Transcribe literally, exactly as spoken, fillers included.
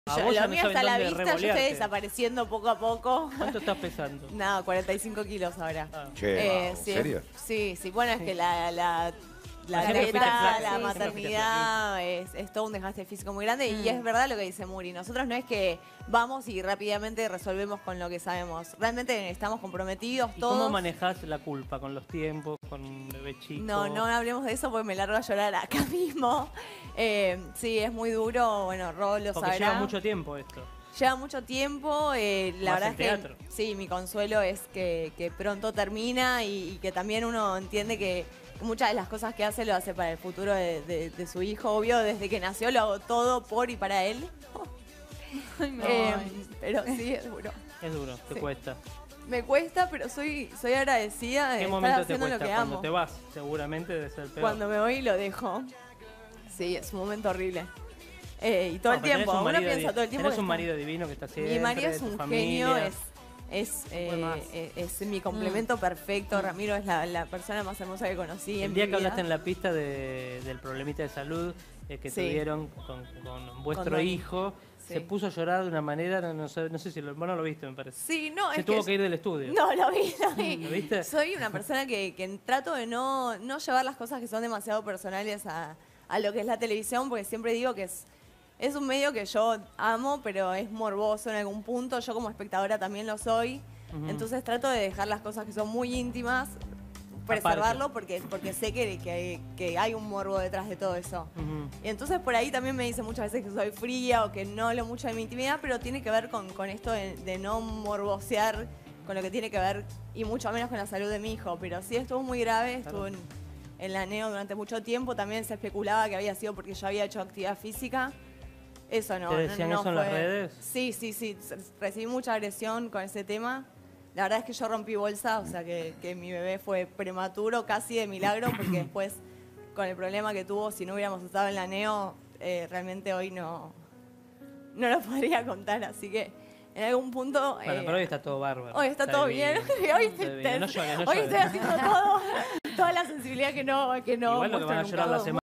A Yo, vos lo ya no mío saben está a la dónde vista, yo estoy revolearte. desapareciendo poco a poco. ¿Cuánto estás pesando? Nada, cuarenta y cinco kilos ahora. Ah. Che, Eh, ¿en sí, serio? Sí, sí, bueno, es que la, la, la Siempre fuiste teta, flaca, la sí, maternidad, es, es todo un desgaste físico muy grande Mm. y es verdad lo que dice Muri. Nosotros no es que vamos y rápidamente resolvemos con lo que sabemos. Realmente estamos comprometidos ¿Y todos. cómo manejás la culpa? ¿Con los tiempos? ¿Con un bebé chico? No, no hablemos de eso porque me largo a llorar acá mismo. Eh, sí, es muy duro, bueno, Ro lo Porque sabrá. lleva mucho tiempo esto. Lleva mucho tiempo, eh, la Más verdad el es que teatro. sí, mi consuelo es que, que pronto termina y, y que también uno entiende que muchas de las cosas que hace lo hace para el futuro de, de- de su hijo, obvio, desde que nació lo hago todo por y para él. Ay, me Eh, voy. pero sí, es duro. Es duro, te Sí. cuesta. Me cuesta, pero soy, soy agradecida de ¿Qué estar momento te haciendo lo cuesta? que Cuando amo. te vas, seguramente debe ser peor. Cuando me voy y lo dejo. Sí, es un momento horrible. Eh, y todo No, el pero tenés tiempo, un uno marido piensa di- todo el tiempo. Tenés que un está- marido divino que está siempre. Mi marido es tu un familia. genio, es, es, eh, Fue más. eh, es mi complemento perfecto. Ramiro es la, la persona más hermosa que conocí en El día mi que vida. hablaste en la pista de- del problemita de salud eh, que Sí. tuvieron con, con vuestro Dani. hijo, Sí. se puso a llorar de una manera, no, no sé, no sé si lo, vos no lo viste, me parece. Sí, no, se es tuvo que... que ir del estudio. No, lo vi, lo vi. ¿Lo viste? Soy una persona que, que trato de no, no llevar las cosas que son demasiado personales a, a lo que es la televisión, porque siempre digo que es, es un medio que yo amo, pero es morboso en algún punto. Yo como espectadora también lo soy. Ujú. Entonces trato de dejar las cosas que son muy íntimas, preservarlo, porque, porque sé que, que, que hay un morbo detrás de todo eso. Ujú. Y entonces por ahí también me dicen muchas veces que soy fría o que no hablo mucho de mi intimidad, pero tiene que ver con, con esto de, de no morbosear con lo que tiene que ver, y mucho menos con la salud de mi hijo. Pero sí estuvo muy grave, estuvo en, en la neo durante mucho tiempo. También se especulaba que había sido porque yo había hecho actividad física. Eso no. ¿Te no- decían no eso en las fue- redes? Sí, sí, sí. Recibí mucha agresión con ese tema. La verdad es que yo rompí bolsa, o sea que, que mi bebé fue prematuro, casi de milagro, porque después, con el problema que tuvo, si no hubiéramos estado en la neo, eh, realmente hoy no, no lo podría contar. Así que en algún punto... Bueno, eh, pero hoy está todo bárbaro. hoy está, todo bien. divino. hoy Está te- divino. No llores, no hoy llores. estoy haciendo todo, toda la sensibilidad que no, que no Igual lo que muestro van a nunca. llorar la semana